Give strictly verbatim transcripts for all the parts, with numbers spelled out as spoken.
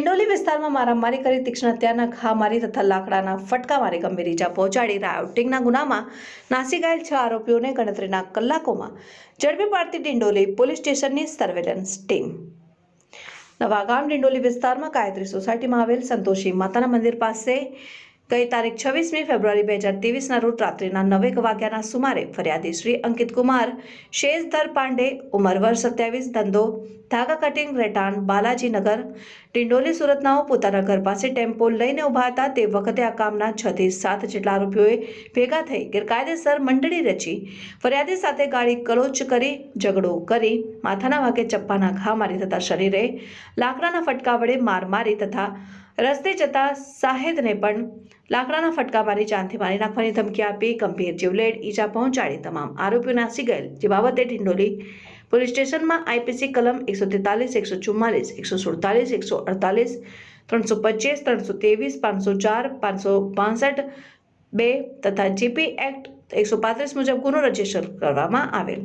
ડિંડોલી વિસ્તારમાં મારામારી કરી તીક્ષ્ણ હત્યાના ઘા મારી તથા લાકડાના ફટકા મારી ગંભીર ઇજા પહોંચાડી રાયોટિંગના ગુનામાં નાસી ગયેલ છ આરોપીઓને ગણતરીના કલાકોમાં ઝડપી પાડતી ડિંડોલી પોલીસ સ્ટેશનની સર્વેલન્સ ટીમ નવાગામ ડિંડોલી વિસ્તારમાં ગાયત્રી સોસાયટીમાં આવેલ સંતોષી માતાના મંદિર પાસે ગઈ તારીખ છવ્વીસમી ફેબ્રુઆરી બે હજાર ત્રેવીસના રોજ રાત્રિના નવેક વાગ્યાના સુમારે ફરિયાદી શ્રી અંકિત કુમાર શેષધર પાંડે ઉંમર વર્ષ સત્યાવીસ ધંધો ધાગા કટિંગ રહેઠાણ બાલાજીનગર ડિંડોલી સુરતનાઓ પોતાના ઘર પાસે ટેમ્પો લઈને ઊભા હતા તે વખતે આ કામના છ થી સાત જેટલા આરોપીઓએ ભેગા થઈ ગેરકાયદેસર મંડળી રચી ફરિયાદી સાથે ગાળી ગલોચ કરી ઝઘડો કરી માથાના ભાગે ચપ્પાના ઘા મારી તથા શરીરે લાકડાના ફટકા વડે માર મારી તથા રસ્તે જતા સાહેદને પણ લાકડાના ફટકા મારી જાનથી મારી નાખવાની ધમકી આપી ગંભીર જીવલેણ ઈજા પહોંચાડી તમામ આરોપીઓ નાસી ગયેલ જે બાબતે ડિંડોલી પોલીસ સ્ટેશનમાં આઈપીસી કલમ એકસો તેતાલીસ એકસો ચુમ્માલીસ એકસો સુડતાલીસ એકસો અડતાલીસ ત્રણસો પચીસ ત્રણસો ત્રેવીસ પાંચસો ચાર પાંચસો બાસઠ બે તથા જીપી એક્ટ એકસો પાંત્રીસ મુજબ ગુનો રજીસ્ટર કરવામાં આવેલ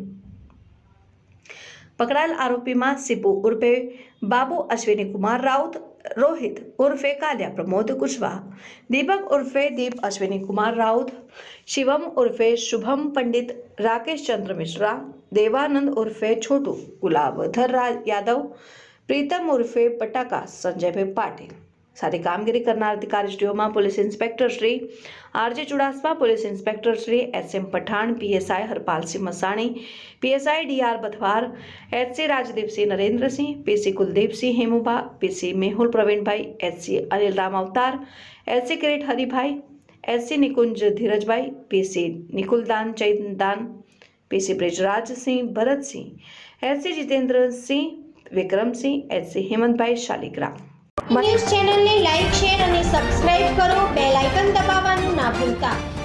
પકડાયેલ આરોપીમાં સિપુ ઉર્ફે બાબુ અશ્વિની કુમાર રાઉત रोहित उर्फे काल्या प्रमोद कुशवाहा दीपक उर्फे दीप अश्विनी कुमार राउत शिवम उर्फे शुभम पंडित राकेश चंद्र मिश्रा देवानंद उर्फे छोटू गुलाबधर यादव प्रीतम उर्फे पटाका संजयभाई पाटिल सारी कामगीरी करनार अधिकारीश्रीओमां police inspector Shri RJ Chudasama police inspector Shri S M Pathan PSI Harpal Singh Masani PSI D R Bathwar HC Rajdeep Singh Narendra Singh PC Kuldeep Singh Hemubha PC Mehul Pravin bhai HC Anil Ram Avtar HC Kirit Haribhai HC Nikunj Dhirajbhai PC Nikuldan Chaitdan PC Brijraj Singh Bharat Singh HC Jitendra Singh Vikram Singh HC Hemant bhai Shaligram news ચેનલને લાઈક શેર અને સબસ્ક્રાઇબ કરો બેલ આઇકન દબાવવાનું ના ભૂલતા।